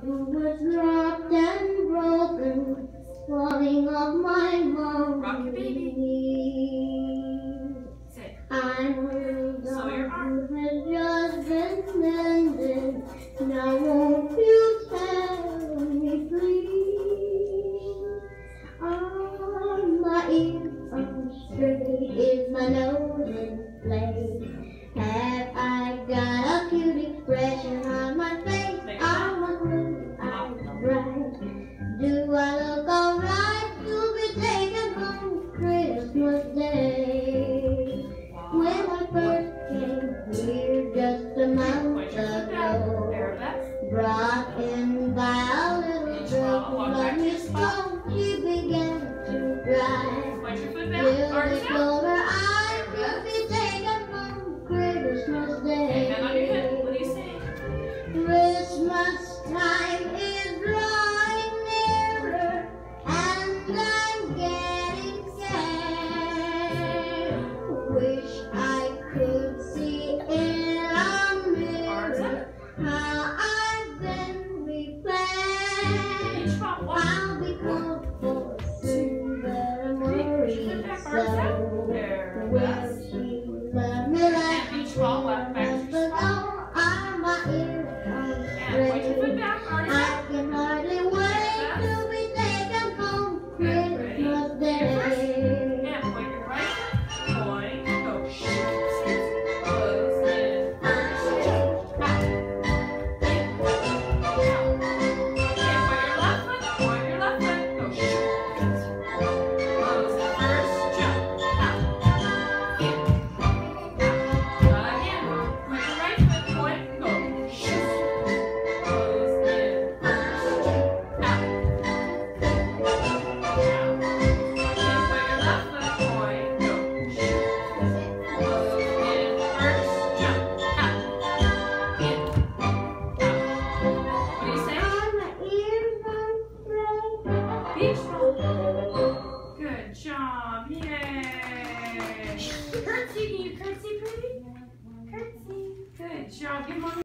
was dropped and broken, falling off my mom. Rock your baby. Sit. I'm a So your arm. who has just been mended. Now won't you tell me please? On my ear straight is my nose inflamed. Have I got a cute expression on my face? I want blue eyes bright. Do I look alright to be taken home Christmas Day? When I first came here just a month ago, brought in by a little girl who let me go, she began to cry. Till they closed her eyes to be taken home Christmas Day. Hand on your hip. What do you say? Christmas time is